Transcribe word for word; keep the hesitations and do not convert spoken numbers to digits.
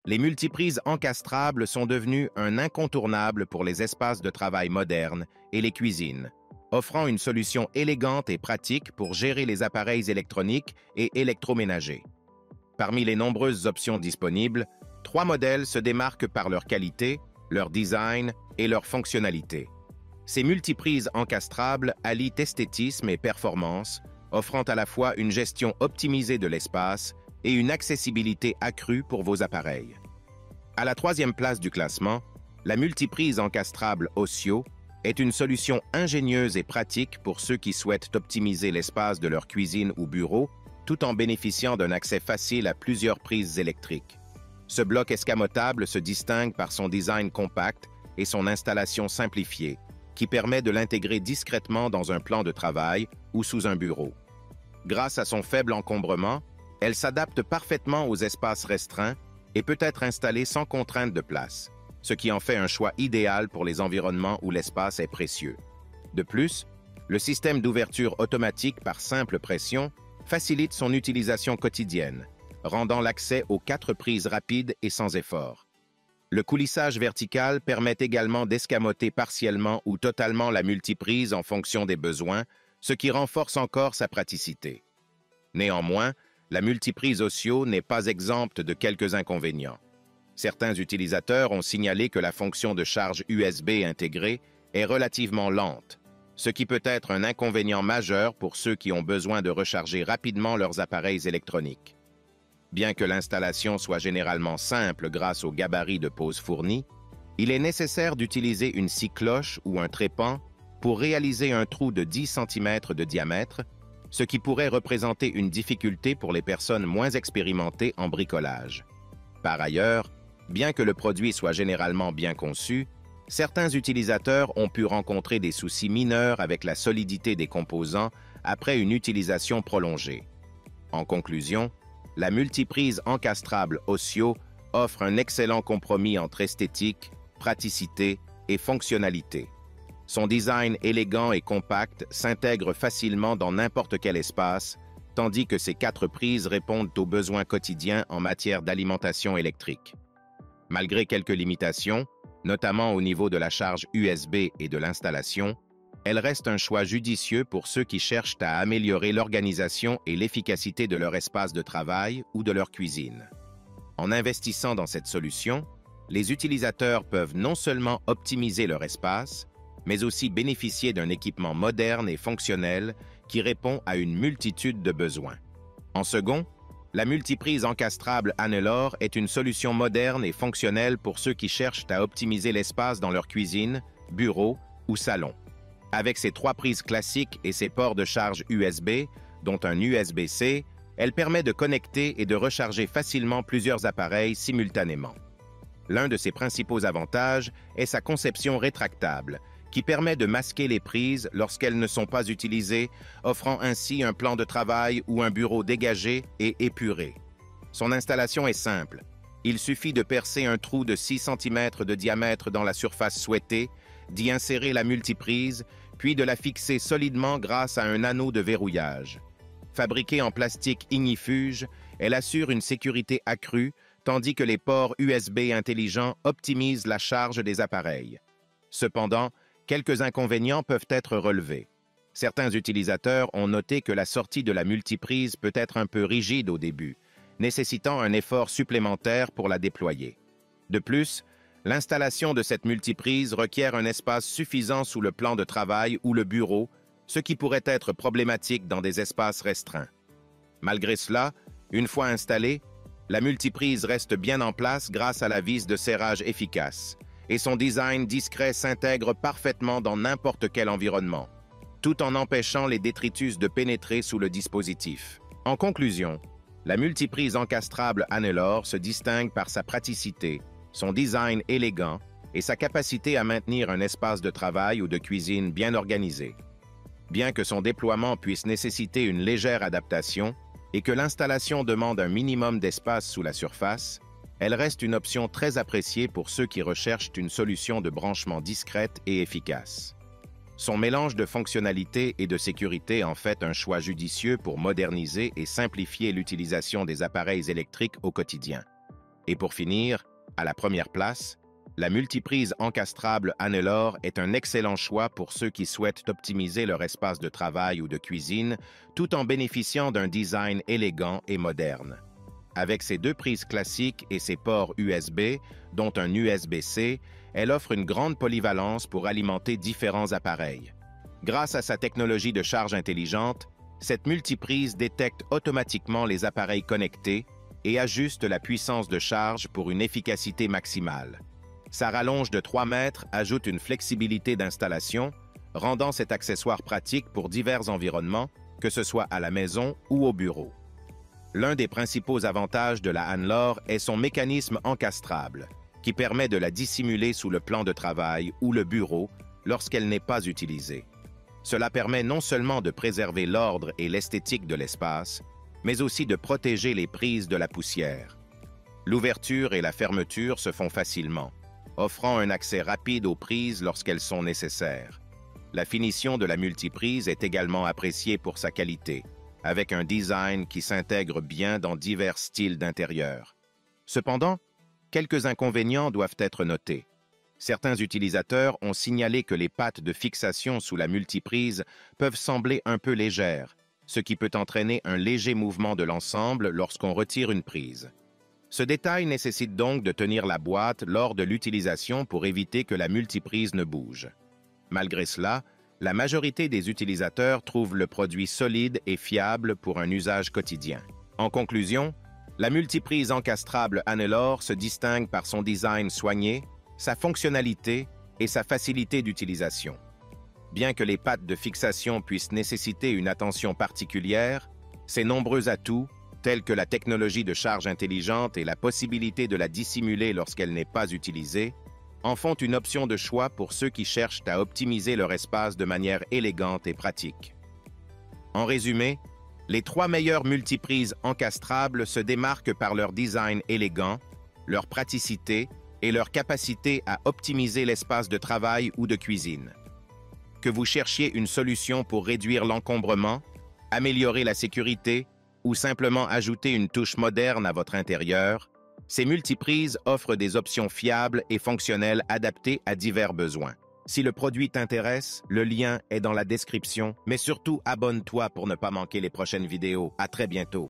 Les multiprises encastrables sont devenues un incontournable pour les espaces de travail modernes et les cuisines, offrant une solution élégante et pratique pour gérer les appareils électroniques et électroménagers. Parmi les nombreuses options disponibles, trois modèles se démarquent par leur qualité, leur design et leur fonctionnalité. Ces multiprises encastrables allient esthétisme et performance, offrant à la fois une gestion optimisée de l'espace et une accessibilité accrue pour vos appareils. À la troisième place du classement, la multiprise encastrable Ossio est une solution ingénieuse et pratique pour ceux qui souhaitent optimiser l'espace de leur cuisine ou bureau tout en bénéficiant d'un accès facile à plusieurs prises électriques. Ce bloc escamotable se distingue par son design compact et son installation simplifiée, qui permet de l'intégrer discrètement dans un plan de travail ou sous un bureau. Grâce à son faible encombrement, elle s'adapte parfaitement aux espaces restreints et peut être installée sans contrainte de place, ce qui en fait un choix idéal pour les environnements où l'espace est précieux. De plus, le système d'ouverture automatique par simple pression facilite son utilisation quotidienne, rendant l'accès aux quatre prises rapides et sans effort. Le coulissage vertical permet également d'escamoter partiellement ou totalement la multiprise en fonction des besoins, ce qui renforce encore sa praticité. Néanmoins, la multiprise Ossio n'est pas exempte de quelques inconvénients. Certains utilisateurs ont signalé que la fonction de charge U S B intégrée est relativement lente, ce qui peut être un inconvénient majeur pour ceux qui ont besoin de recharger rapidement leurs appareils électroniques. Bien que l'installation soit généralement simple grâce au gabarit de pose fourni, il est nécessaire d'utiliser une scie cloche ou un trépan pour réaliser un trou de dix centimètres de diamètre, ce qui pourrait représenter une difficulté pour les personnes moins expérimentées en bricolage. Par ailleurs, bien que le produit soit généralement bien conçu, certains utilisateurs ont pu rencontrer des soucis mineurs avec la solidité des composants après une utilisation prolongée. En conclusion, la multiprise encastrable Ossio offre un excellent compromis entre esthétique, praticité et fonctionnalité. Son design élégant et compact s'intègre facilement dans n'importe quel espace, tandis que ses quatre prises répondent aux besoins quotidiens en matière d'alimentation électrique. Malgré quelques limitations, notamment au niveau de la charge U S B et de l'installation, elle reste un choix judicieux pour ceux qui cherchent à améliorer l'organisation et l'efficacité de leur espace de travail ou de leur cuisine. En investissant dans cette solution, les utilisateurs peuvent non seulement optimiser leur espace, mais aussi bénéficier d'un équipement moderne et fonctionnel qui répond à une multitude de besoins. En second, la multiprise encastrable Hannelore est une solution moderne et fonctionnelle pour ceux qui cherchent à optimiser l'espace dans leur cuisine, bureau ou salon. Avec ses trois prises classiques et ses ports de charge U S B, dont un U S B C, elle permet de connecter et de recharger facilement plusieurs appareils simultanément. L'un de ses principaux avantages est sa conception rétractable, qui permet de masquer les prises lorsqu'elles ne sont pas utilisées, offrant ainsi un plan de travail ou un bureau dégagé et épuré. Son installation est simple. Il suffit de percer un trou de six centimètres de diamètre dans la surface souhaitée, d'y insérer la multiprise, puis de la fixer solidement grâce à un anneau de verrouillage. Fabriquée en plastique ignifuge, elle assure une sécurité accrue, tandis que les ports U S B intelligents optimisent la charge des appareils. Cependant, quelques inconvénients peuvent être relevés. Certains utilisateurs ont noté que la sortie de la multiprise peut être un peu rigide au début, nécessitant un effort supplémentaire pour la déployer. De plus, l'installation de cette multiprise requiert un espace suffisant sous le plan de travail ou le bureau, ce qui pourrait être problématique dans des espaces restreints. Malgré cela, une fois installée, la multiprise reste bien en place grâce à la vis de serrage efficace, et son design discret s'intègre parfaitement dans n'importe quel environnement, tout en empêchant les détritus de pénétrer sous le dispositif. En conclusion, la multiprise encastrable Hannelore se distingue par sa praticité, son design élégant et sa capacité à maintenir un espace de travail ou de cuisine bien organisé. Bien que son déploiement puisse nécessiter une légère adaptation et que l'installation demande un minimum d'espace sous la surface, elle reste une option très appréciée pour ceux qui recherchent une solution de branchement discrète et efficace. Son mélange de fonctionnalité et de sécurité en fait un choix judicieux pour moderniser et simplifier l'utilisation des appareils électriques au quotidien. Et pour finir, à la première place, la multiprise encastrable Hannelore est un excellent choix pour ceux qui souhaitent optimiser leur espace de travail ou de cuisine tout en bénéficiant d'un design élégant et moderne. Avec ses deux prises classiques et ses ports U S B, dont un U S B C, elle offre une grande polyvalence pour alimenter différents appareils. Grâce à sa technologie de charge intelligente, cette multiprise détecte automatiquement les appareils connectés et ajuste la puissance de charge pour une efficacité maximale. Sa rallonge de trois mètres ajoute une flexibilité d'installation, rendant cet accessoire pratique pour divers environnements, que ce soit à la maison ou au bureau. L'un des principaux avantages de la Hannelore est son mécanisme encastrable, qui permet de la dissimuler sous le plan de travail ou le bureau lorsqu'elle n'est pas utilisée. Cela permet non seulement de préserver l'ordre et l'esthétique de l'espace, mais aussi de protéger les prises de la poussière. L'ouverture et la fermeture se font facilement, offrant un accès rapide aux prises lorsqu'elles sont nécessaires. La finition de la multiprise est également appréciée pour sa qualité, avec un design qui s'intègre bien dans divers styles d'intérieur. Cependant, quelques inconvénients doivent être notés. Certains utilisateurs ont signalé que les pattes de fixation sous la multiprise peuvent sembler un peu légères, ce qui peut entraîner un léger mouvement de l'ensemble lorsqu'on retire une prise. Ce détail nécessite donc de tenir la boîte lors de l'utilisation pour éviter que la multiprise ne bouge. Malgré cela, la majorité des utilisateurs trouvent le produit solide et fiable pour un usage quotidien. En conclusion, la multiprise encastrable Hannelore se distingue par son design soigné, sa fonctionnalité et sa facilité d'utilisation. Bien que les pattes de fixation puissent nécessiter une attention particulière, ses nombreux atouts, tels que la technologie de charge intelligente et la possibilité de la dissimuler lorsqu'elle n'est pas utilisée, en font une option de choix pour ceux qui cherchent à optimiser leur espace de manière élégante et pratique. En résumé, les trois meilleures multiprises encastrables se démarquent par leur design élégant, leur praticité et leur capacité à optimiser l'espace de travail ou de cuisine. Que vous cherchiez une solution pour réduire l'encombrement, améliorer la sécurité ou simplement ajouter une touche moderne à votre intérieur, ces multiprises offrent des options fiables et fonctionnelles adaptées à divers besoins. Si le produit t'intéresse, le lien est dans la description, mais surtout abonne-toi pour ne pas manquer les prochaines vidéos. À très bientôt.